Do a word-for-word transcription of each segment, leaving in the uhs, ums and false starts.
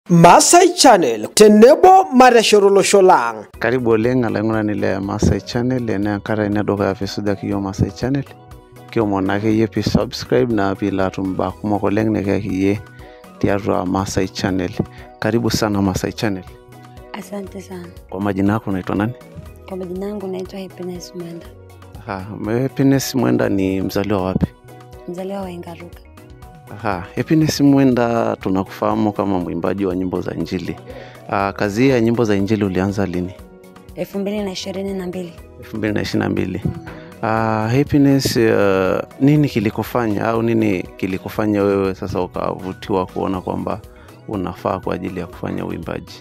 Masai Channel tenebo mareshorolo sholang. Karibu oleng alaing'urani le Masai Channel ene kara ine dukuya piisujaki yo Masai Channel kiomon akeyie pi subscribe na pilo atum mbaa kumok oleng nikiyakiyie tiatua Masai Channel. Karibu sana Masai Channel. Asante sana. Kwa majina yako unaitwa nani? Kwa majina yangu naitwa Happiness Mwenda. Aha, Happiness Mwenda ni mzaliwa wapi? Mzaliwa wa Engaruka. Aha, Happiness Mwenda tunakufahamu kama mwimbaji wa nyimbo za injili. Ah, kazi ya nyimbo za injili ulianza lini? elfu mbili na ishirini na mbili. elfu mbili na ishirini na mbili. Ah, Happiness, uh, nini kilikufanya au nini kilikufanya wewe sasa ukavutiwa kuona kwamba unafaa kwa ajili ya kufanya uimbaji?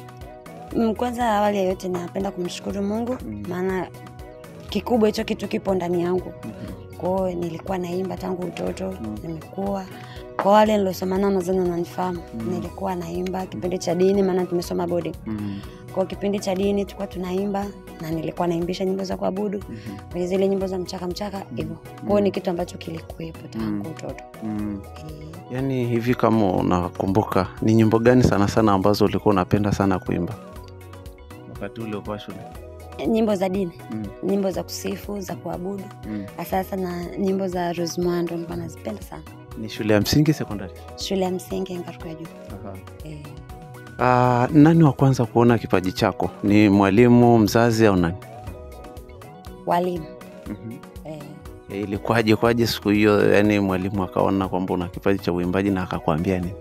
Kwanza awali ya yote napenda kumshukuru Mungu mm. maana kikubwa hicho kitu kipo ndani yangu. Mm-hmm. Kwa hiyo nilikuwa naimba tangu utoto, mm. nimekuwa kwa wale nilosoma nao nadhani wananifahamu. Mm. Nilikuwa naimba kipindi cha dini maana tumesoma boarding. Mm. Kwa kipindi cha dini tulikuwa tunaimba na nilikuwa naimbisha nyimbo za kuabudu. Mm-hmm. Kwenye zile nyimbo za mchaka mchaka hivyo. Mm. Kwa hiyo ni kitu ambacho kilikuwepo tangu utoto. Mm. E... Yaani hivi kama unakumbuka ni nyimbo gani sana sana ambazo ulikuwa unapenda sana kuimba wakati ule uko shule? Nyimbo za dini, mm. nyimbo za kusifu, za kuabudu. Mm. Sasa na nyimbo za Rose Muhando nilikuwa nazipenda sana. Ni shule ya msingi sekondari? Shule ya msingi Engaruka ya juu. Aha. Eh. Ah, nani wa kwanza kuona kipaji chako? Ni mwalimu, mzazi au nani? Walimu. Mhm. Eh. E, ilikuwaje kwaje siku hiyo yani mwalimu akaona kwamba una kipaji cha uimbaji na akakwambia nini?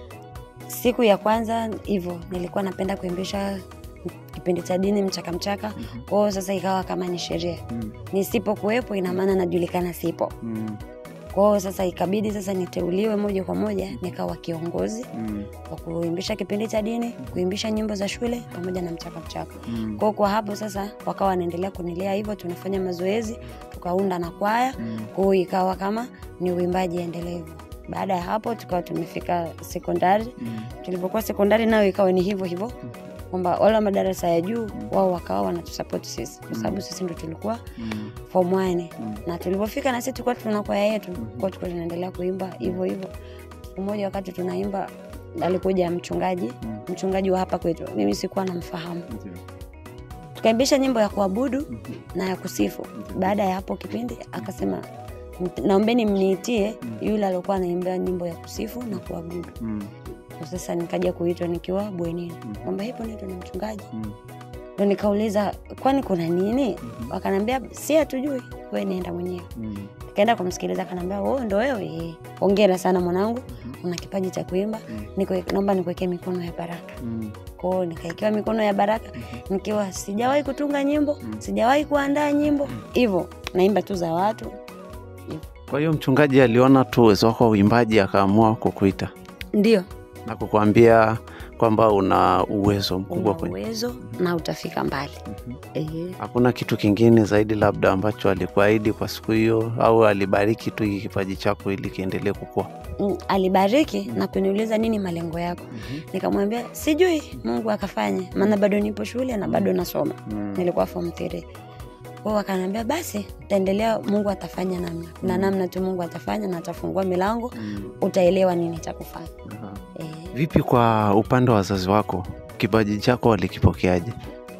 Siku ya kwanza hivyo nilikuwa napenda kuimbisha kipindi cha dini mchaka mchaka. Mm-hmm. Kwa hiyo sasa ikawa kama ni sheria. Mm. Nisipokuwepo ina maana najulikana sipo. Mm. Kwa hiyo sasa ikabidi sasa niteuliwe moja kwa moja nikawa kiongozi mm. wa kuimbisha kipindi cha dini, kuimbisha nyimbo za shule pamoja na mchaka mchaka. Mm. Kwa kwa hapo sasa wakawa wanaendelea kunilea hivyo, tunafanya mazoezi, tukaunda na kwaya. Mm. Kwa hiyo ikawa kama ni uimbaji endelevu. Baada ya hapo tukawa tumefika sekondari. Mm. Tulipokuwa sekondari nayo ikawa ni hivyo hivyo. Mm. Kwamba wala madarasa ya juu wao wakawa wanatusupport sisi kwa sababu sisi ndio tulikuwa mm. form one. Mm. Na tulipofika na sisi tulikuwa tuna kwaya yetu. Mm. Kwa tulikuwa tunaendelea kuimba hivyo hivyo. Mmoja wakati tunaimba alikuja mchungaji, mm. mchungaji wa hapa kwetu. Mimi sikuwa namfahamu. Mm. Tukaimbisha nyimbo ya kuabudu mm. na ya kusifu. Mm. Baada ya hapo kipindi akasema naombeni mniitie mm. yule aliyokuwa anaimba nyimbo ya kusifu na kuabudu. Mm. Kwa sasa nikaja kuitwa nikiwa bwenini. Mm. Kwamba hipo ndio na mchungaji. Mm. Ndio nikauliza kwani kuna nini? Mm-hmm. Wakaniambia si hatujui, wewe nenda mwenyewe. Mm. Nikaenda kumsikiliza akaniambia wewe ndio wewe. Hongera sana mwanangu. Mm-hmm. Una kipaji cha kuimba. Mm. Niko naomba nikuwekee mikono ya baraka. Mm. Kwa hiyo nikaekewa mikono ya baraka. Mm-hmm. Nikiwa sijawahi kutunga nyimbo, mm. sijawahi kuandaa nyimbo. Hivyo mm. naimba tu za watu. Hivyo. Kwa hiyo mchungaji aliona tu uwezo wako wa uimbaji akaamua kukuita. Ndio. Na kukuambia kwamba una uwezo mkubwa kwenye uwezo mm-hmm. na utafika mbali. Mm-hmm. Eh. Hakuna kitu kingine zaidi labda ambacho alikuahidi kwa siku hiyo au alibariki tu hiki kipaji chako ili kiendelee kukua? Mm, alibariki mm-hmm. na kuniuliza nini malengo yako. Mm-hmm. Nikamwambia sijui, Mungu akafanye maana bado nipo shule na bado nasoma. Mm-hmm. Nilikuwa form three. Kwa hiyo akaniambia basi utaendelea, Mungu atafanya namna. Kuna mm. namna tu Mungu atafanya na atafungua milango, mm. utaelewa nini cha kufanya. Uh-huh. E. Vipi kwa upande wa wazazi wako? Kipaji chako walikipokeaje?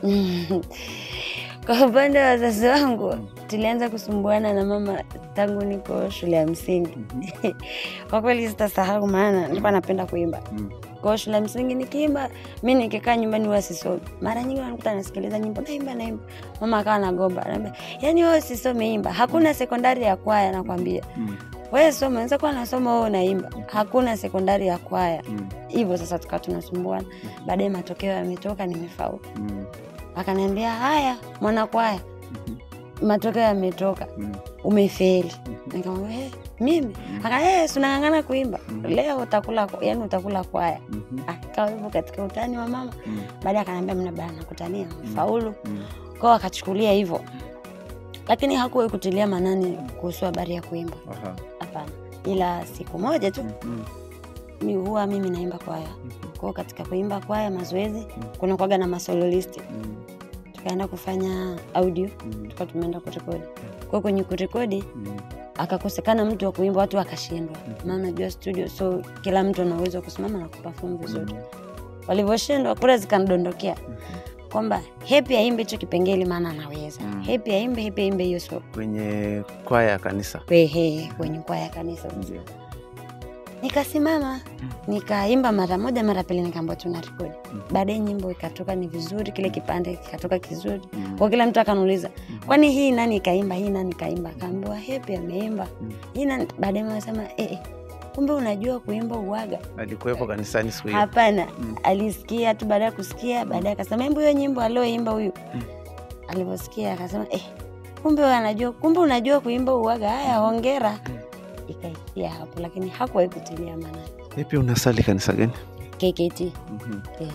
Kwa upande wa wazazi wangu tulianza kusumbuana na mama tangu niko shule ya msingi. Mm-hmm. Kwa kweli sitasahau maana nilikuwa napenda kuimba. Mm. Kwa shule ya msingi nikiimba, mimi nikikaa nyumbani huwa sisomi. Mara nyingi nakuta nasikiliza nyimbo naimba naimba. Mama akawa anagomba, anambia, "Yaani wewe usisome imba. Hakuna sekondari ya kwaya nakwambia." Mm. Wewe soma, unaweza kuwa unasoma wewe unaimba. Hakuna sekondari ya kwaya. Mm. Hivyo sasa tukawa tunasumbuana. Mm. Baadaye matokeo yametoka nimefaulu. Mm. Akaniambia, "Haya, mwana kwaya." Mm-hmm. Matokeo yametoka. Mm. Umefeli. Mm-hmm. Nikamwambia, "Eh, mimi?" Mm. Akaniambia, "Tunangangana kuimba. Mm. Leo utakula, yaani utakula kwaya." Mm-hmm. Akawa hivyo katika utani wa mama. Mm. Baadaye akaniambia, "Mna bana kutania, faulu." Mm. Kwa akachukulia hivyo. Lakini hakuwahi kutilia manani kuhusu habari ya kuimba. Aha. Hapana. Ila siku moja tu mm-hmm. mimi huwa mimi naimba kwaya. Mm-hmm. Kwa katika kuimba kwaya mazoezi mm-hmm. kuna kuaga na masoloist. Mm-hmm. Tukaenda kufanya audio, mm-hmm. tukawa tumeenda kurekodi. Kwa kwenye kurekodi mm-hmm. akakosekana mtu wa kuimba, watu wakashindwa. Mm-hmm. Maana unajua studio so kila mtu ana uwezo wa kusimama na kuperform vizuri. Mm-hmm. Walivyoshindwa kura zikanidondokea kwamba Happy aimbe hicho kipengele maana anaweza. Mm. Happy aimbe, Happy aimbe hiyo solo. Kwenye kwaya ya kanisa. Ehe, kwenye kwaya ya kanisa. Ndio. Nikasimama, mm. nikaimba mara moja mara pili nikaambiwa tuna record. Mm. Baadaye nyimbo ikatoka ni vizuri, kile kipande kikatoka kizuri. Mm. Kwa kila mtu akaniuliza, mm. kwani hii nani kaimba, hii nani kaimba? Akaambiwa Happy ameimba. Mm. Hii nani? Baadaye wanasema eh eh kumbe unajua kuimba uwaga. Alikuwepo kanisani siku hiyo? Hapana, mm. alisikia tu, baadaye kusikia, baadaye akasema hebu hiyo nyimbo alioimba huyu. Mm. Aliposikia akasema eh kumbe wewe unajua, kumbe unajua kuimba uwaga. Haya, hongera. Mm. Ikaishia hapo, lakini hakuwahi kutilia maana. Vipi unasali kanisa gani? K K T. Mhm. Eh.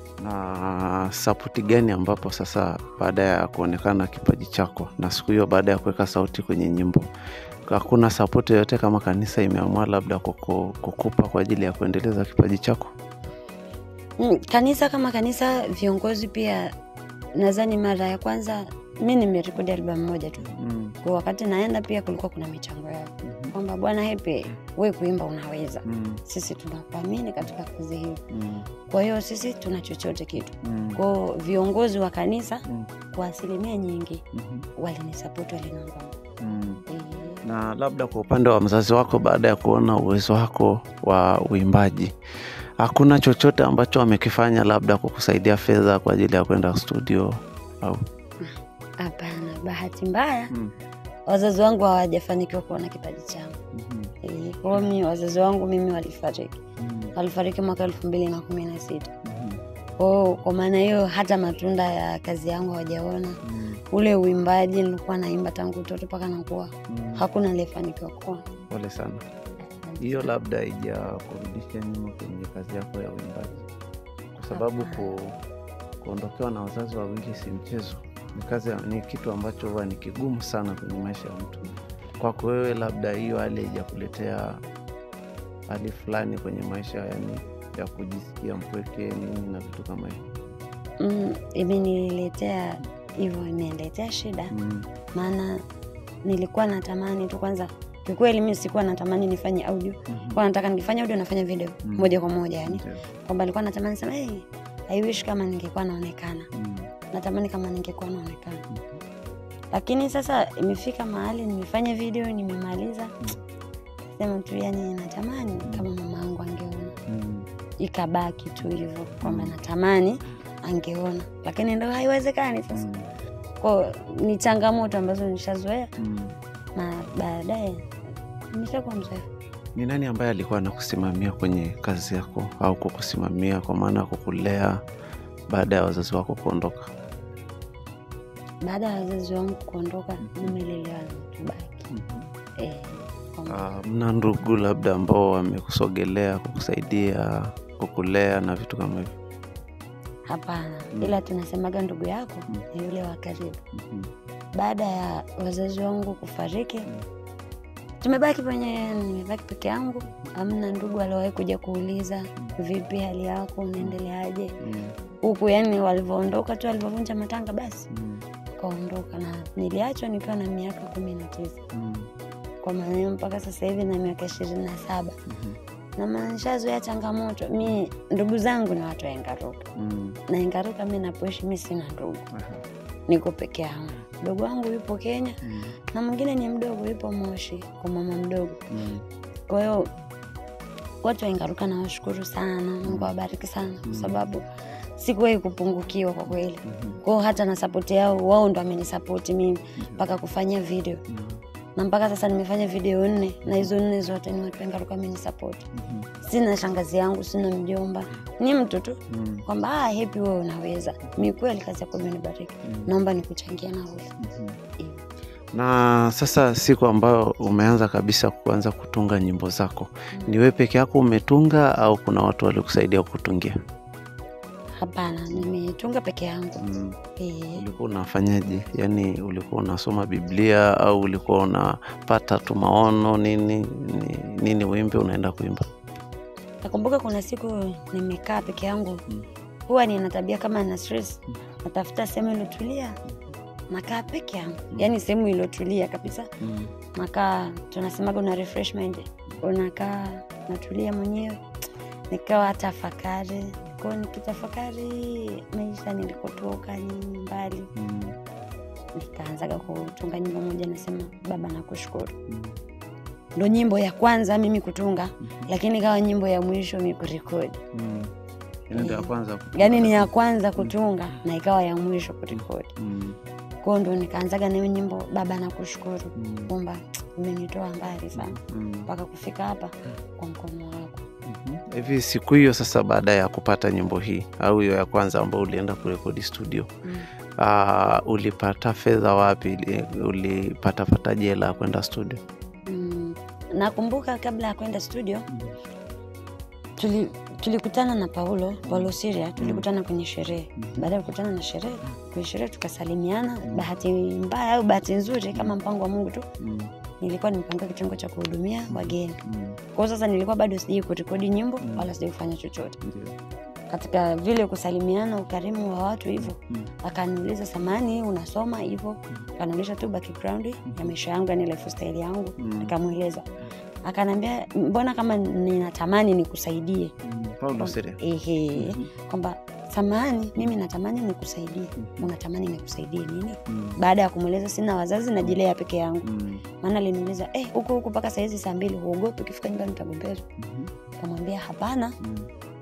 Na support gani ambapo sasa baada ya kuonekana kipaji chako na siku hiyo baada ya kuweka sauti kwenye nyimbo, hakuna support yoyote kama kanisa imeamua labda kukupa kwa ajili ya kuendeleza kipaji chako? Mm, kanisa kama kanisa, viongozi pia nadhani mara ya kwanza mimi nimerekodi album moja tu. Mm. Kwa wakati naenda pia kulikuwa kuna michango yao. Mm-hmm. Kwamba bwana Happy, wewe kuimba unaweza. Mm. Sisi tunakuamini katika kazi hiyo. Mm. Kwa hiyo sisi tuna chochote kitu. Mm. Kwa viongozi wa kanisa, mm. kwa asilimia nyingi, mm-hmm. walinisupport, waliniomba. Mm. E... Na labda kwa upande wa mzazi wako, baada ya kuona uwezo wako wa uimbaji, hakuna chochote ambacho amekifanya labda kukusaidia fedha kwa ajili ya kwenda studio au? Hapana, bahati mbaya. Mm. Wazazi wangu hawajafanikiwa kuona kipaji changu. Mhm. Eh, kwa mimi wazazi wangu mimi walifariki. Mm. Walifariki mwaka elfu mbili na kumi na sita. Mhm. Kwa kwa maana hiyo hata matunda ya kazi yangu hawajaona. Mm. Ule uimbaji nilikuwa naimba tangu utoto mpaka nakuwa. Mm. Hakuna aliyefanikiwa kuona. Pole sana. Hiyo labda haija kurudisha nyuma kwenye kazi yako ya uimbaji. Kwa sababu ku, kuondokewa na wazazi wawili si mchezo. Ni kazi, ni kitu ambacho huwa ni kigumu sana kwenye maisha ya mtu. Kwako wewe labda hiyo hali haijakuletea hali fulani kwenye maisha, yani ya kujisikia mpweke nini na vitu kama hivyo? Mm, imeniletea hivyo, imeniletea shida. Mm. Maana nilikuwa natamani tu, kwanza kwa kweli mimi sikuwa natamani nifanye audio. Mm-hmm. Kwa nataka nifanye audio nafanya video. Mm. Moja kwa moja yani. Okay. Kwamba nilikuwa natamani sema hey, I wish kama ningekuwa naonekana. Mm. Natamani kama ningekuwa naonekana. Mm-hmm. Lakini sasa imefika mahali nimefanya video nimemaliza. Mm. Sema tu yani natamani mm. kama mama yangu angeona. Mm. Ikabaki tu hivyo kwamba natamani angeona, lakini ndio haiwezekani sasa. Mm. Kwa ni changamoto ambazo nishazoea. Mm. Na baadaye nimeshakuwa mzoefu. Ni nani ambaye alikuwa anakusimamia kwenye kazi yako au kukusimamia kwa maana kukulea baada ya wazazi wako kuondoka? Baada ya wazazi wangu kuondoka, nimelelewa na mtu baki. Mm-hmm. Eh, uh, mna ndugu labda ambao wamekusogelea kukusaidia kukulea na vitu kama hivyo? Hapana. Mm. Ila tunasemaga ndugu yako mm. ni yule wa karibu. Mm-hmm. Baada ya wazazi wangu kufariki, mm. tumebaki kwenye nimebaki peke yangu. Hamna ndugu aliyewahi kuja kuuliza mm. vipi hali yako, unaendeleaje? Mm. Huko yani walivyoondoka tu, walivyovunja matanga basi. Mm. Kaondoka na niliachwa nikiwa na miaka kumi na tisa. Mm. Kwa maana mpaka sasa hivi na miaka ishirini na saba. Mm-hmm. Na manishazoea changamoto. Mimi ndugu zangu ni watu wa Engaruka. Mm. Na Engaruka mimi napoishi mimi sina ndugu. Uh-huh. Niko peke yangu. Ndugu wangu yupo Kenya. Mm. Na mwingine ni mdogo yupo Moshi kwa mama mdogo. Mm. Kwa hiyo watu wa Engaruka nawashukuru sana. Mungu awabariki sana kwa sababu sikuwahi kupungukiwa kwa kweli. Mm-hmm. Kwa hiyo hata na support yao, wao ndo amenisupport mimi mpaka kufanya video. Mm-hmm. Na mpaka sasa nimefanya video nne na hizo nne zote ni watu wengi walikuwa wamenisupport. Mm-hmm. Sina shangazi yangu, sina mjomba. Ni mtu tu. Mm-hmm. Kwamba ah Happy wewe unaweza. Mimi kweli kazi yako imenibariki. Mm-hmm. Naomba nikuchangie na wewe. Mm-hmm. Na sasa siku ambayo umeanza kabisa kuanza kutunga nyimbo zako, mm-hmm. ni wewe peke yako umetunga au kuna watu walikusaidia kutungia? Hapana, nimetunga peke yangu. Mm. Eh. Ulikuwa unafanyaje? Yaani ulikuwa unasoma Biblia au ulikuwa unapata tu maono nini nini wimbe unaenda kuimba? Nakumbuka kuna siku nimekaa peke yangu. Mm. Huwa nina tabia kama na stress, mm. natafuta sehemu iliyotulia. Nakaa peke yangu. Mm. Yaani sehemu iliyotulia kabisa. Mm. Nakaa tunasemaga una refresh mind. Unakaa natulia mwenyewe. Nikawa tafakari Kwa nikitafakari maisha nilikotoka ni mbali. Mm. Nikaanza kutunga nyimbo moja nasema baba nakushukuru. Mm. Ndio nyimbo ya kwanza mimi kutunga, mm-hmm. lakini kawa nyimbo ya mwisho mimi kurekodi. Mm. Ndio ya kwanza kutunga. Yaani ni ya kwanza kutunga mm. na ikawa ya mwisho kurekodi. Mm. Kwa ndo nikaanzaga na nyimbo baba nakushukuru mm. kwamba umenitoa mbali sana mpaka mm. kufika hapa kwa mkono wako. Mm-hmm. Hivi siku hiyo sasa baada ya kupata nyimbo hii au hiyo ya kwanza ambayo ulienda kurekodi studio, mm. uh, ulipata fedha wapi? Ulipata pata jela kwenda studio? Mm. Nakumbuka kabla ya kwenda studio mm. tuli tulikutana na Paulo, Paulo Siria, tulikutana mm. kwenye sherehe. Mm. Baada ya kukutana na sherehe, kwenye sherehe tukasalimiana, mm. bahati mbaya au bahati nzuri kama mpango wa Mungu tu. Mm. Nilikuwa nimepanga kitengo cha kuhudumia wageni. Mm. Kwa sasa nilikuwa bado sijui kurekodi nyimbo mm. wala sijui kufanya chochote. Mm. Katika vile kusalimiana, ukarimu wa watu hivyo, mm. akaniuliza samani unasoma hivyo, mm. akaniuliza tu background mm. ya maisha yangu, yani lifestyle yangu, mm. nikamueleza. Akanambia mbona kama ninatamani nikusaidie. Mm. Paulo Siria. Ehe. Mm-hmm. Kwamba samani mimi natamani nikusaidie. Mm-hmm. Unatamani nikusaidie nini? Mm. Baada ya kumueleza sina wazazi na jilea peke yangu. Mm. Maana aliniuliza eh huko huko mpaka saa hizi saa mbili huogopi ukifika nyumbani utagombezwa? Mm-hmm. Kamwambia hapana. Mm.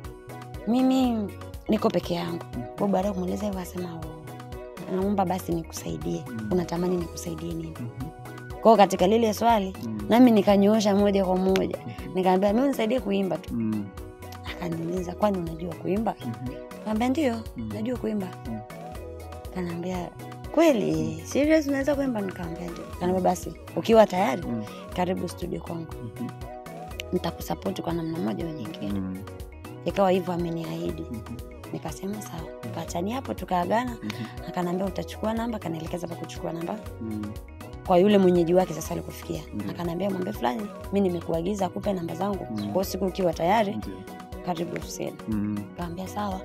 Mimi niko peke yangu. Mm. Kwa baada ya kumueleza hivyo asema naomba basi nikusaidie. Mm. Unatamani nikusaidie nini? Mm-hmm. Kwa katika lile swali mm. nami nikanyoosha moja kwa moja. Mm-hmm. Nikamwambia mimi nisaidie kuimba tu. Mm. Akaniuliza kwani unajua kuimba? Mm-hmm. Nikamwambia ndio, mm. najua kuimba. Mm. Kanambia kweli mm. serious unaweza kuimba? Nikamwambia ndio. Kanambia basi ukiwa tayari mm. karibu studio kwangu. Mm-hmm. Nitakusupport kwa namna moja au nyingine. Mm. Ikawa hivyo ameniahidi. Mm-hmm. Nikasema sawa. Tukaachania hapo tukaagana. Mm-hmm. Akanambia utachukua namba, kanaelekeza pa kuchukua namba. Mm. Kwa yule mwenyeji wake sasa alikufikia. Mm. Akanambia mwambie fulani mimi nimekuagiza akupe namba zangu. Mm. Kwa siku ukiwa tayari mm. karibu ofisini. Mm. Kaambia sawa.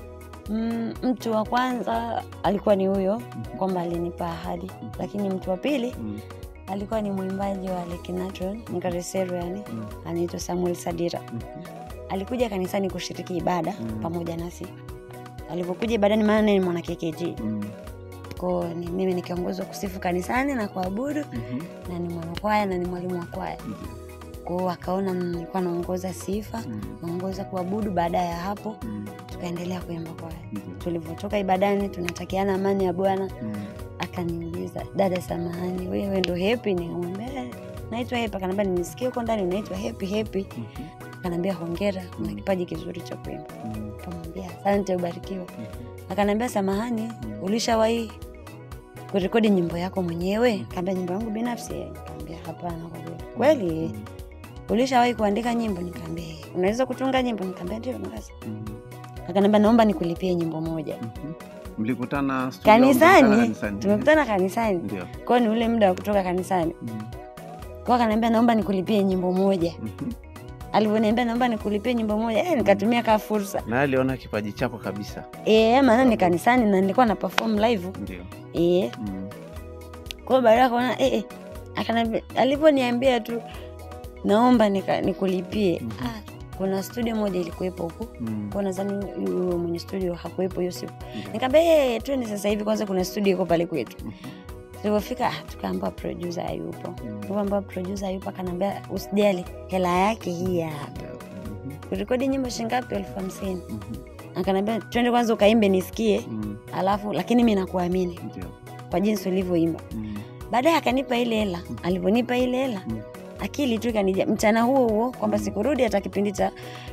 Mm, mtu wa kwanza alikuwa ni huyo mm-hmm. kwamba alinipa ahadi. Mm-hmm. Lakini mtu wa pili mm. alikuwa ni mwimbaji wa Lekinatron, Nkaresero yani, mm. anaitwa Samuel Sadira. Mm-hmm. Alikuja kanisani kushiriki ibada mm. pamoja nasi. Alipokuja ibadani maana ni mwana K K G. Mm. Kwa ni mimi nikiongozwa kusifu kanisani na kuabudu. Mm-hmm. na ni mwana kwaya na ni mwalimu wa kwaya. Mm-hmm. Kwa akaona nilikuwa naongoza sifa, mm. naongoza kuabudu. Baada ya hapo mm. tukaendelea kuimba kwaya. Mm-hmm. Tulipotoka ibadani tunatakiana amani ya Bwana. Mm. Akaniuliza dada samahani wewe ndo Happy? Nikamwambia naitwa Happy. Akanambia nimesikia uko ndani unaitwa Happy Happy. Mm-hmm. Akanambia hongera, una kipaji kizuri cha kuimba. Mm. Akamwambia asante ubarikiwe. Mm-hmm. Akanambia samahani mm. ulishawahi kurekodi nyimbo yako mwenyewe? Akamwambia nyimbo yangu binafsi. Akamwambia hapana kwa kweli. Kweli? Mm. Ulishawahi kuandika nyimbo? Nikamwambia unaweza kutunga nyimbo? Nikamwambia ndio naweza. Mm. Akanambia naomba nikulipie nyimbo moja. Mhm. Mlikutana studio kanisani? Tumekutana kanisani. Ndio. Kwa ni ule muda wa kutoka kanisani. Mm. Kwa akanambia naomba nikulipie nyimbo moja. Mhm. Aliponiambia naomba nikulipie nyimbo moja, eh nikatumia kama fursa. Na aliona kipaji chako kabisa. Eh, maana ni kanisani na nilikuwa na perform live. Ndio. Eh. Mm. Kwa baada ya kuona eh, eh akanambia aliponiambia tu naomba nika, nikulipie. Mm-hmm. Ah, kuna studio moja ilikuwepo huko. Mm. Kwa nadhani yule mwenye studio hakuepo hiyo siku. Mm-hmm. Nikamwambia eh twende sasa hivi kwanza kuna studio iko pale kwetu. Mm-hmm. Tulipofika tukaamba producer hayupo. Mm. Tukaamba producer hayupo, akanambia usijali hela yake hii hapa. Mm-hmm. Kurekodi nyimbo shilingi ngapi? elfu hamsini. Mm-hmm. Akanambia twende kwanza ukaimbe nisikie. Mm. Alafu lakini mimi nakuamini. Ndio. Kwa jinsi ulivyoimba. Mm. Baadaye akanipa ile hela. Mm. Aliponipa ile hela mm. akili tu kanija mchana huo huo kwamba sikurudi hata kipindi cha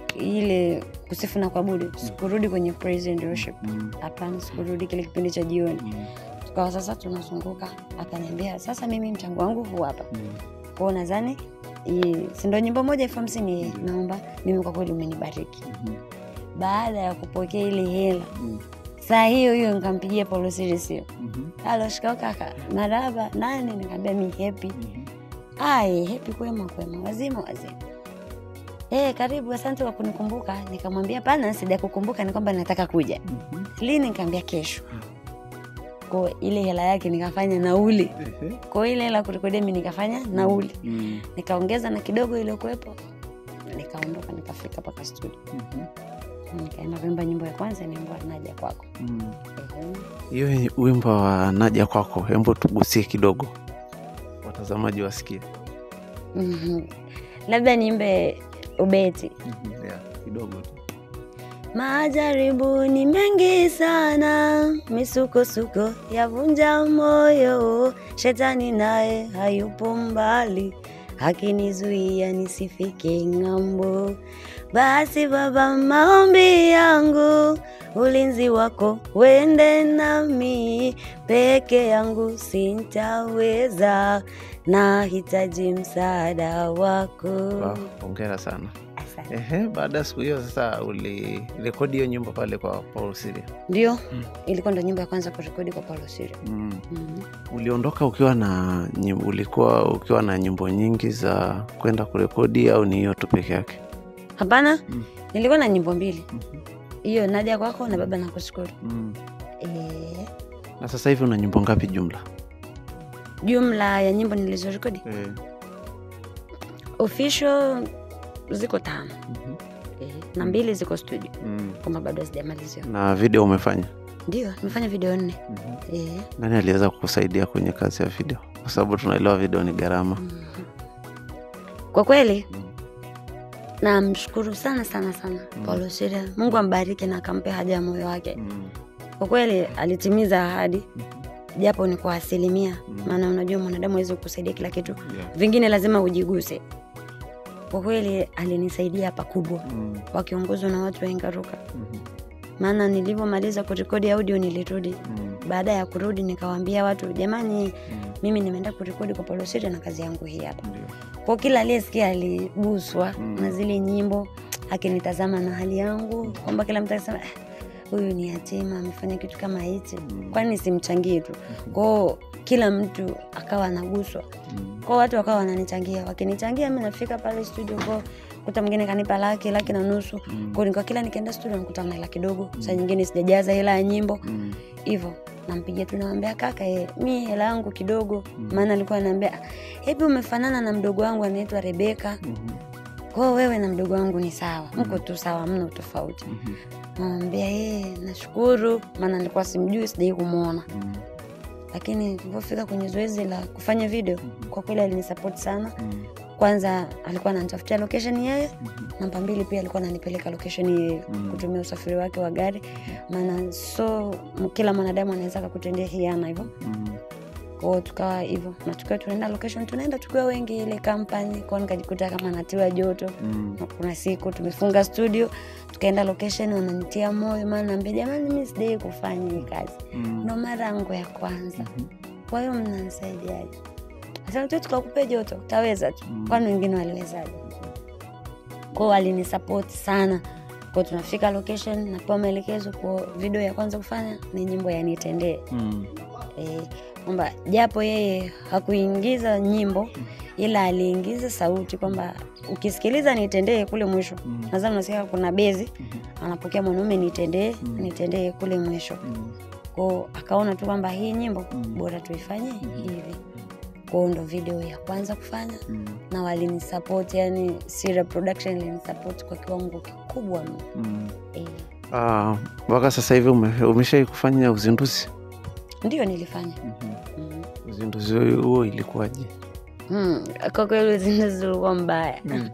ile kusifu na kuabudu. Sikurudi kwenye praise and worship. Hapana, mm. sikurudi kile kipindi cha jioni. Mm. Kwa sasa tunazunguka. Akaniambia sasa mimi mchango wangu huu hapa. Mm. Kwa nadhani si ndio nyimbo moja elfu hamsini. Mm. Naomba mimi kwa kweli umenibariki. Mm. Baada ya kupokea ile hela mm. saa hiyo hiyo nikampigia Paulo Siria. Mhm. Halo shikao kaka. Marhaba nani? Nikamwambia mimi Happy. Mm-hmm. Ai Happy kwema kwema wazima wazima. Eh karibu asante kwa kunikumbuka. Nikamwambia pana sija kukumbuka ni kwamba nataka kuja. Mm-hmm. Lini? Nikamwambia kesho. Mm-hmm. Kwa ile hela yake nikafanya nauli. Mm-hmm. Kwa ile hela kurekodia mimi nikafanya nauli. Mm-hmm. Nikaongeza na kidogo ile kuepo. Nikaondoka nikafika paka studio. Mm-hmm. Nikaenda kuimba nyimbo ya kwanza ni wimbo Naja Kwako. Hiyo mm. wimbo wa Naja Kwako, hebu tugusie kidogo watazamaji wasikie. Mm-hmm. Labda niimbe ubeti. Mm-hmm. Yeah, kidogo tu. Majaribu ni mengi sana, misukosuko yavunja moyo, shetani naye hayupo mbali, hakinizuia nisifike ng'ambo. Basi Baba, maombi yangu, ulinzi wako uende nami, peke yangu sintaweza, nahitaji msaada wako. Wow, hongera sana. Asante. Ehe, baada ya siku hiyo sasa ulirekodi hiyo nyimbo pale kwa Paulo Siria? Ndio, mm. ilikuwa ndo nyimbo ya kwanza kurekodi kwa Paulo Siria. Mm. Mm. Uliondoka ukiwa na nyimbo, ulikuwa ukiwa na nyimbo nyingi za kwenda kurekodi au ni hiyo tu peke yake? Hapana, mm. nilikuwa na nyimbo mbili. Hiyo mm-hmm. Naja Kwako na Baba Nakushukuru. Mm. Eh. Na sasa hivi una nyimbo ngapi jumla? Jumla ya nyimbo nilizorekodi? Eh. Official ziko tano. Mm-hmm. Eh, na mbili ziko studio. Mm. Kama bado sijamalizia. Na video umefanya? Ndio, nimefanya video nne. Mm-hmm. Eh. Nani aliweza kukusaidia kwenye kazi ya video? Kwa sababu tunaelewa video ni gharama. Mm-hmm. Kwa kweli, mm. namshukuru sana sana sana mm. Paulo Siria. Mungu ambariki na akampe haja ya moyo wake. Mm. Kwa kweli alitimiza ahadi. Mm-hmm. Japo ni kwa asilimia. Mm. Maana unajua mwanadamu hawezi kukusaidia kila kitu. Yeah. Vingine lazima ujiguse. Kwa kweli alinisaidia pakubwa. Mm. Wakiongozwa na watu wa Ingaruka. Mm-hmm. Maana nilipomaliza kurekodi audio nilirudi. Mm. Baada ya kurudi nikawaambia watu, jamani, mm. mimi nimeenda kurekodi kwa Paulo Siria na kazi yangu hii hapa. Mm. Kwa kila aliyesikia aliguswa mm. na zile nyimbo, akinitazama na hali yangu, kwamba kila mtu akisema huyu ni yatima amefanya kitu kama hichi, mm. kwani simchangie tu. Kwa kila mtu akawa anaguswa. Mm. Kwa watu wakawa wananichangia, wakinichangia mimi nafika pale studio, kwa kuta mwingine kanipa laki, laki na nusu. Mm. Kwa niko kila nikienda studio nakutana na laki dogo. Mm. Saa nyingine sijajaza hela ya nyimbo. Mm. Hivyo nampigia tu naambia kaka, eh, mimi hela yangu kidogo. Mm. Maana alikuwa ananiambia, "Hebu umefanana na mdogo wangu anaitwa Rebeka." Mm-hmm. Kwa wewe na mdogo wangu ni sawa. Mm. Mko tu sawa, mno tofauti. Mm-hmm. Naambia, "Eh, nashukuru." Maana nilikuwa simjui, sijai kumuona. Mm. Lakini nilipofika kwenye zoezi la kufanya video, mm-hmm. kwa kweli alinisupport sana. Mm. Kwanza alikuwa ananitafutia location yeye. Mm-hmm. Namba mbili pia alikuwa ananipeleka location yeye. Mm. Kutumia usafiri wake wa gari. Maana so kila mwanadamu anaweza kukutendea hiana hivyo. Mm. Kwa tukawa hivyo, na tukawa tunaenda location, tunaenda tukiwa wengi ile company, kwa nikajikuta kama natiwa joto. Mm. Kuna siku tumefunga studio, tukaenda location, wananitia moyo, maana naambia jamani, mimi sidai kufanya hii kazi. Mm. Ndo mara yangu ya kwanza. Mm-hmm. Kwa hiyo mnanisaidiaje? Sasa tu tukakupe joto, utaweza tu. Mm. Kwani wengine waliwezaje? Kwa walinisupport sana. Kwa tunafika location na kwa maelekezo, kwa video ya kwanza kufanya ni nyimbo ya Nitendee. Mm. Eh, kwamba japo yeye hakuingiza nyimbo, ila aliingiza sauti, kwamba ukisikiliza Nitendee kule mwisho, mm. nadhani unasikia kuna bezi, mm-hmm. anapokea mwanaume Nitendee, mm. Nitendee kule mwisho. Mm. Kwa akaona tu kwamba hii nyimbo, mm. bora tuifanye, mm. hivi. Kwa ndo video ya kwanza kufanya. Mm. Na walinisupport, yani Siria Production ilinisupport kwa kiwango kikubwa mno. Mm. Eh. Ah, mpaka sasa hivi ume, umeshawahi kufanya uzinduzi? Ndio nilifanya. Mm-hmm. Mm-hmm. Uzinduzi huo ilikuwaje? Mm, kwa kweli uzinduzi ulikuwa mbaya. Mm.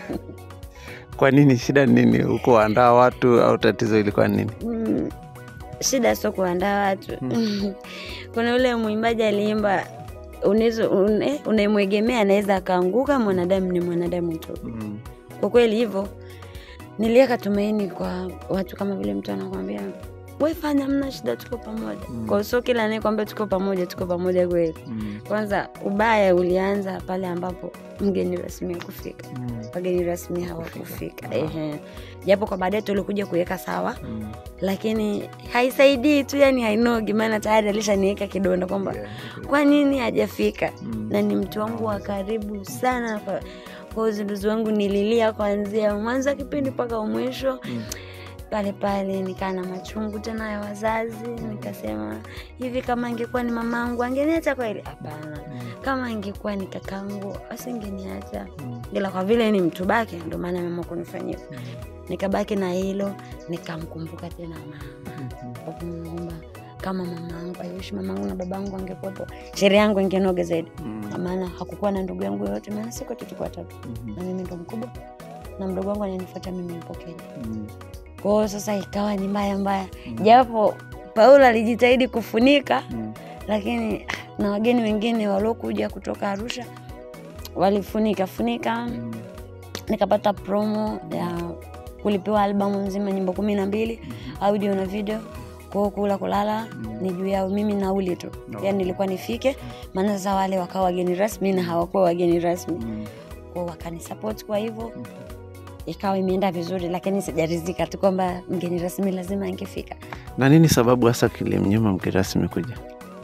Kwa nini? Shida nini? Uko andaa watu au tatizo ilikuwa nini? Mm, shida sio kuandaa watu. Mm. Kuna ule mwimbaji aliimba, unezo une, unaimwegemea anaweza akaanguka, mwanadamu ni mwanadamu tu. Mm. Kwa kweli hivyo niliweka tumaini kwa watu, kama vile mtu anakuambia wewe fanya, mna shida, tuko pamoja. Mm. Kwa hiyo kila anayekwambia tuko pamoja, tuko pamoja kweli. Mm. Kwanza ubaya ulianza pale ambapo mgeni rasmi kufika. Mm. Wageni rasmi hawakufika. Ehe. Japo kwa baadaye tulikuja kuweka sawa. Mm. Lakini haisaidii tu, yani hainogi, maana tayari alishaniweka kidonda kwamba yeah, okay. Kwa nini hajafika? Mm. Na ni mtu wangu wa karibu sana. Kwa kwa uzinduzi wangu nililia kuanzia mwanzo kipindi mpaka mwisho. Mm. pale pale nikaa na machungu tena ya wazazi. Nikasema hivi kama ingekuwa ni mamangu angeniacha kweli? Hapana. Kama ingekuwa ni kakangu asingeniacha. Ila kwa vile ni mtu baki ndio maana mama kunifanyia. Nikabaki na hilo, nikamkumbuka tena mama. Kwa kumwomba kama mamangu, aishi mamangu na babangu angekuwepo, sherehe yangu ingenoga zaidi. Maana hakukuwa na ndugu yangu yote, maana siko tulikuwa tatu. Na mimi ndo mkubwa. Na mdogo wangu ananifuata mimi yupo Kenya. Kwa hiyo sasa ikawa ni mbaya mbaya. Japo Paula alijitahidi kufunika, lakini na wageni wengine waliokuja kutoka Arusha walifunika funika. Nikapata promo ya kulipewa albamu nzima, nyimbo kumi na mbili, audio na video. Kwa kula kulala ni juu yao, mimi nauli tu. Yaani nilikuwa nifike, maana sasa wale wakawa wageni rasmi na hawakuwa wageni rasmi. Kwa wakani support, kwa hivyo ikawa imeenda vizuri, lakini sijaridhika tu kwamba mgeni rasmi lazima angefika. Na nini sababu hasa kilimnyima mgeni rasmi kuja?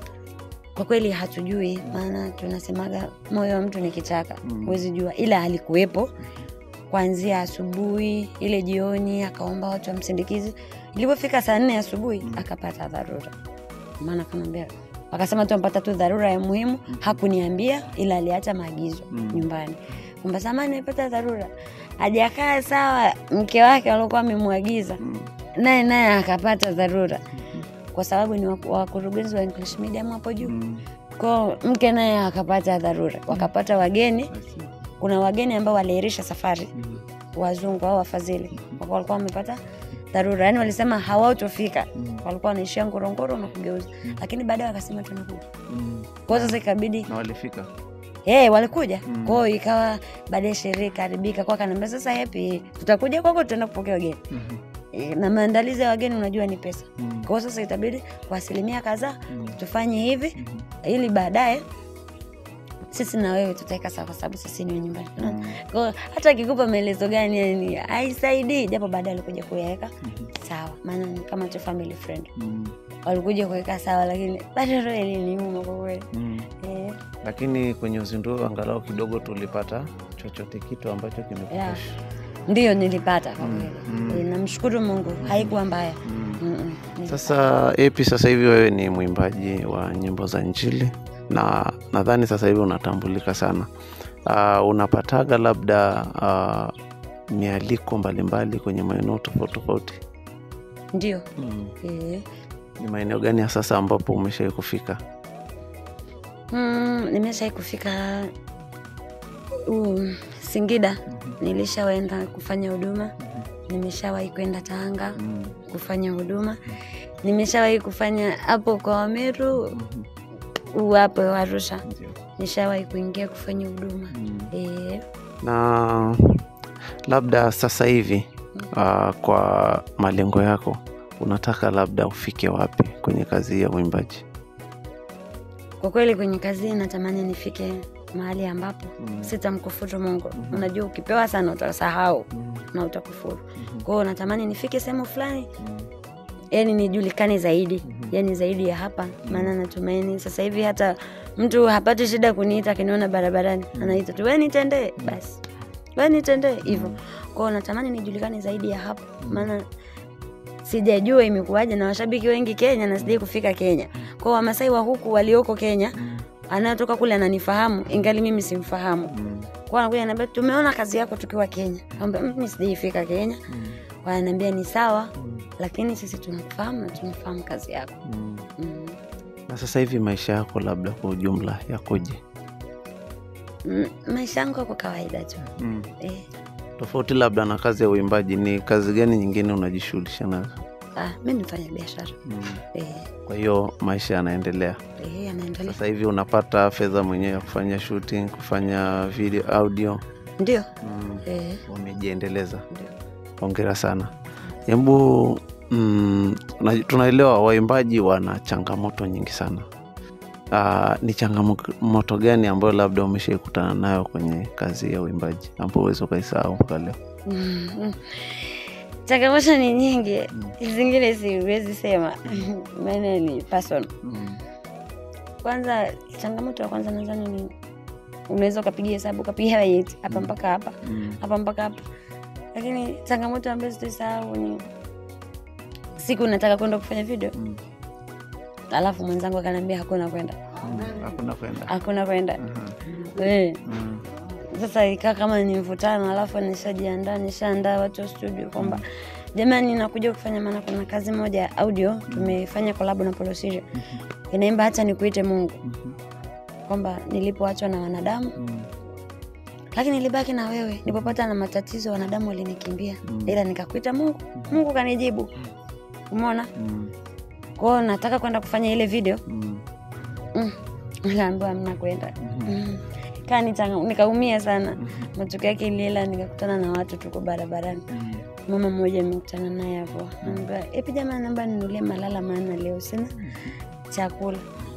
Kwa kweli hatujui, maana tunasemaga moyo wa mtu ni kichaka, huwezi jua, ila alikuwepo kuanzia asubuhi ile jioni, akaomba watu wamsindikize. Ilipofika saa nne asubuhi akapata dharura. Maana kanambia akasema tu ampata tu dharura ya muhimu, hakuniambia ila aliacha maagizo nyumbani. Kwamba samani nimepata dharura. Hajakaa sawa mke wake alikuwa amemwagiza. Naye naye akapata dharura. Kwa sababu ni wakurugenzi wa English Medium hapo juu. Kwa mke naye akapata dharura. Wakapata wageni. Kuna wageni ambao waliahirisha safari. Wazungu au wafadhili. Walikuwa wamepata dharura. Yaani walisema hawatofika. Walikuwa wanaishia Ngorongoro na kugeuza. Lakini baadaye wakasema tunakuja. Kwa sasa ikabidi na walifika. Eh, hey, walikuja. Mm. Kwa hiyo ikawa baadaye sherehe karibika, kwa kanambia sasa happy tutakuja kwako tutaenda kupokea wageni. Mm-hmm. E, na maandalizi ya wageni unajua ni pesa. Mm. Kwa hiyo sasa itabidi kwa asilimia kadhaa mm. tufanye hivi mm-hmm. ili baadaye sisi na wewe tutaika sawa, sababu sisi ni nyumbani. Mm. Kwa hiyo hata kikupa maelezo gani yani haisaidii, japo baadaye alikuja kuyaweka mm-hmm. sawa, maana ni kama tu family friend. Mm. Walikuja kuweka sawa, lakini bado roho iliniuma kwa kweli. Mm. Eh. Lakini kwenye uzinduzi angalau kidogo tulipata chochote kitu ambacho kimekupush. Yeah. Ndio nilipata kwa kweli. Mm. Mm. Namshukuru Mungu, mm. haikuwa mbaya. Mm. Mm -mm. Sasa Epi, sasa hivi wewe ni mwimbaji wa nyimbo za Injili na nadhani sasa hivi unatambulika sana. Uh, unapataga labda uh, mialiko mbalimbali kwenye maeneo tofauti tofauti? Ndio. Mm. Eh. Ni maeneo gani ya sasa ambapo umeshawahi kufika? Mm, nimeshawahi kufika uh, Singida. Mm-hmm. Nilishawaenda kufanya huduma. Mm-hmm. Nimeshawahi kwenda Tanga mm-hmm. kufanya huduma. Mm-hmm. Nimeshawahi kufanya hapo kwa Wameru. Mm-hmm. hapo Arusha. Mm-hmm. Nishawahi kuingia kufanya huduma. Mm-hmm. Eh. Na labda sasa hivi mm-hmm. uh, kwa malengo yako unataka labda ufike wapi kwenye kazi ya uimbaji? Kwa kweli kwenye kazi natamani nifike mahali ambapo mm. sitamkufuru Mungu. Mm-hmm. Unajua ukipewa sana utasahau mm. na utakufuru. Mm-hmm. Kwa hiyo natamani nifike sehemu fulani. Mm. Yaani nijulikane zaidi. Mm-hmm. Yaani zaidi ya hapa. Mm. Maana natumaini sasa hivi hata mtu hapati shida kuniita akiniona barabarani. Mm. Anaita tu wewe nitendee basi. Wewe nitendee hivyo. Mm. Kwa hiyo natamani nijulikane zaidi ya hapa. Mm. Maana sijajua imekuaje na washabiki wengi Kenya na sijai kufika Kenya. Kwa Wamasai wa huku walioko Kenya, anatoka kule ananifahamu ingali mimi simfahamu. Kwa anakuja ananiambia tumeona kazi yako tukiwa Kenya. Naomba mimi sijaifika Kenya. Wananiambia ni sawa, lakini sisi tunakufahamu na tunafahamu kazi yako. Mm. Mm. Na sasa hivi maisha yako labda kwa ujumla yakoje? Mm, maisha yangu kwa kawaida tu. Mm. Eh. Tofauti labda na kazi ya uimbaji, ni kazi gani nyingine unajishughulisha nazo? Ah, mimi nafanya biashara. Mm. Eh. Kwa hiyo maisha yanaendelea. Eh, yanaendelea. Sasa hivi unapata fedha mwenyewe ya kufanya shooting, kufanya video, audio? Ndio. Mm. Eh. Umejiendeleza. Ndio. Hongera sana. Hebu mm, tunaelewa waimbaji wana changamoto nyingi sana. Uh, ni changamoto gani ambayo labda umeshakutana nayo kwenye kazi ya uimbaji ambapo uwezo kaisahau mpaka leo? Mm. Changamoto ni nyingi. Mm. Zingine siwezi sema. Maana ni personal. Mm. Kwanza changamoto ya kwanza nadhani ni unaweza kupigia hesabu kupigia yeti hapa mpaka hapa. Mm. Hapa mpaka hapa. Lakini changamoto ambazo sitasahau ni siku nataka kwenda kufanya video. Mm. Alafu mwenzangu akaniambia hakuna kwenda. Mm. Hakuna kwenda. Hakuna kwenda. Uh-huh. Eh. Mm. Sasa ikawa kama ni mvutano, alafu nishajiandaa, nishaandaa watu wa studio kwamba mm. jamani nakuja kufanya, maana kuna kazi moja ya audio mm. tumefanya collab na Polosiri. Mm-hmm. Inaimba hata nikuite Mungu. Mm-hmm. Kwamba nilipoachwa na wanadamu mm. lakini nilibaki na wewe, nilipopata na matatizo wanadamu walinikimbia mm. ila nikakuita Mungu, Mungu kanijibu. Umeona? Mm. Kwa nataka kwenda kufanya ile video. Mm. Mm. Nikaambiwa mna kwenda. Mm. Mm. Kani nikaumia sana. Mm. Matokeo yake ile nikakutana na watu tuko barabarani. Mm. Mama mmoja nimekutana naye hapo. Anambia, "Epi jamani naomba ninunulie malala maana leo sina chakula."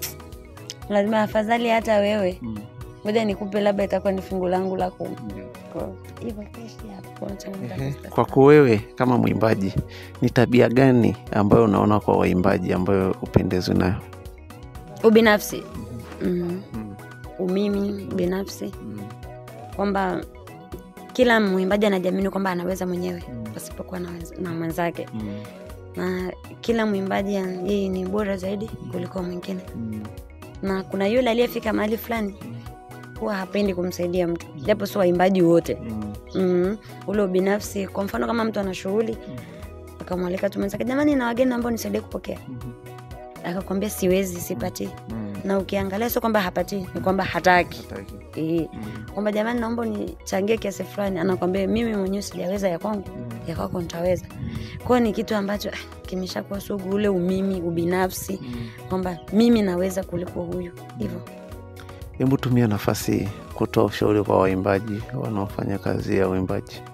Lazima afadhali hata wewe. Mm. Ngoja nikupe labda itakuwa ni fungu langu la kumi. Kwa hivyo keshi hapo changamoto. Kwa kwa wewe kama mwimbaji, ni tabia gani ambayo unaona kwa waimbaji ambayo upendezwe nayo? Ubinafsi. Mm. Mm. Umimi binafsi. Mm. Kwamba kila mwimbaji anajiamini kwamba anaweza mwenyewe pasipokuwa na, na mwenzake. Mm. Na kila mwimbaji yeye ni bora zaidi kuliko mwingine. Mm. Na kuna yule aliyefika mahali fulani huwa hapendi kumsaidia mtu, japo sio waimbaji wote. Mm. Mm. Ule binafsi, kwa mfano kama mtu ana shughuli mm. akamwalika tu mwenzake, jamani na wageni ambao nisaidie kupokea. Mm. Akakwambia siwezi, sipati. Mm. Na ukiangalia sio kwamba hapati, ni kwamba hataki. Hataki. Eh. Mm. Kwamba jamani naomba nichangie kiasi fulani, anakuambia mimi mwenyewe sijaweza ya kwangu, mm. ya kwako nitaweza. Mm. Kwa ni kitu ambacho kimeshakuwa sugu, ule umimi, ubinafsi, mm. kwamba mimi naweza kuliko huyu. Hivyo. Hebu tumia nafasi kutoa ushauri kwa waimbaji wanaofanya kazi ya uimbaji.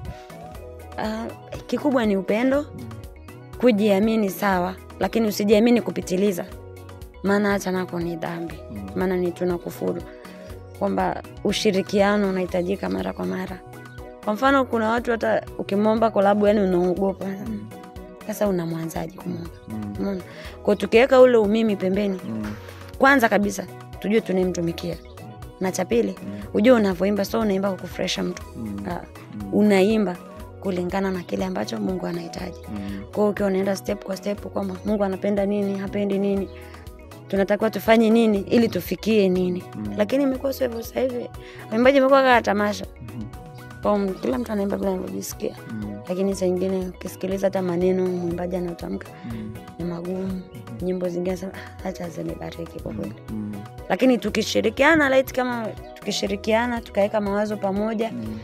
Uh, kikubwa ni upendo, kujiamini sawa, lakini usijiamini kupitiliza. Maana hata nako ni dhambi. Mm. Maana ni tunakufuru. Kwamba ushirikiano unahitajika mara kwa mara. Kwa mfano kuna watu hata ukimwomba collab yani unaogopa. Sasa unamwanzaje kumwomba? Umeona? Mm. Kwa tukiweka ule umimi pembeni. Mm. Kwanza kabisa tujue tunemtumikia. Na cha pili, mm. ujue unavoimba sio unaimba kukufresha mtu. Mm. Uh, unaimba kulingana na kile ambacho Mungu anahitaji. Mm. Kwa hiyo ukiwa unaenda step kwa step kwamba Mungu anapenda nini, hapendi nini, tunatakiwa tufanye nini ili tufikie nini. Mm. Lakini imekuwa sio hivyo sasa hivi. Waimbaji imekuwa kama tamasha. Mm. Kwa kila mtu anaimba bila kujisikia. Mm. Lakini saa nyingine ukisikiliza hata maneno mwimbaji anayotamka mm. ni magumu. Mm. Nyimbo zingine sasa acha zinibariki kwa kweli. Mm. Lakini tukishirikiana light kama tukishirikiana tukaweka mawazo pamoja mm.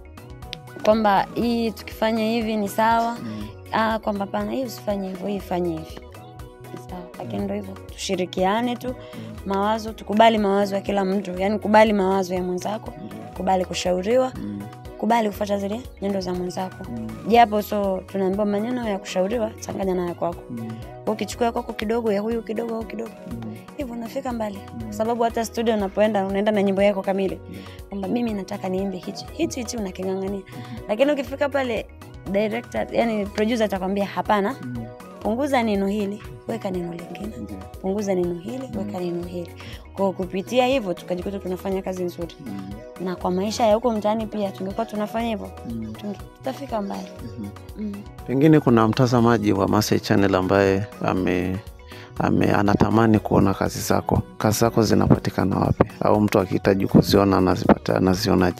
kwamba hii tukifanya hivi ni sawa. Mm. Ah kwamba pana hii usifanye hivyo, hii fanye hivi. Sawa. Lakini ndio hivyo tushirikiane tu mawazo, tukubali mawazo ya kila mtu. Yaani kubali mawazo ya mwenzako, kubali kushauriwa, mm. kubali kufuata zile nyendo za mwenzako. Mm. Japo so tunaambiwa maneno ya kushauriwa changanya na yako. Mm. Ukichukua yako kidogo ya huyu kidogo au kidogo. Mm. Hivyo unafika mbali. Mm. Kwa sababu hata studio unapoenda unaenda na nyimbo yako kamili. Kwamba mimi nataka niimbe hichi. Hichi hichi unakingangania. Mm. Lakini ukifika pale director yani producer atakwambia hapana. Mm. Punguza neno hili, weka neno lingine. Mm. Punguza neno hili, weka neno hili. Kwa kupitia hivyo tukajikuta tunafanya kazi nzuri. Mm. Na kwa maisha ya huko mtaani pia tungekuwa tunafanya hivyo. Mm. Tutafika mbali. Mm. Mm. Pengine kuna mtazamaji wa Masai Channel ambaye ame ame anatamani kuona kazi zako. Kazi zako zinapatikana wapi? Au mtu akihitaji kuziona anazipata anazionaje?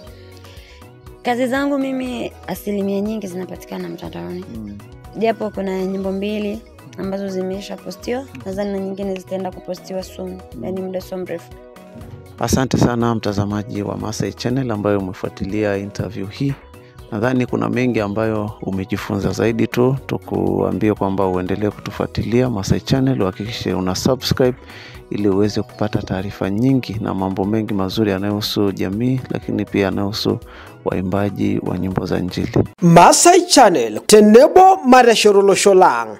Kazi zangu mimi asilimia nyingi zinapatikana mtandaoni. Mm. Japo kuna nyimbo mbili ambazo zimesha postiwa, nadhani na nyingine zitaenda kupostiwa soon, yani muda so mrefu. Asante sana mtazamaji wa Masai Channel ambayo umefuatilia interview hii. Nadhani kuna mengi ambayo umejifunza zaidi tu, tukuambie kwamba uendelee kutufuatilia Masai Channel, uhakikishe una subscribe ili uweze kupata taarifa nyingi na mambo mengi mazuri yanayohusu jamii, lakini pia yanayohusu waimbaji wa nyimbo za Injili. Masai Channel, Tenebo Marashorolo Sholang.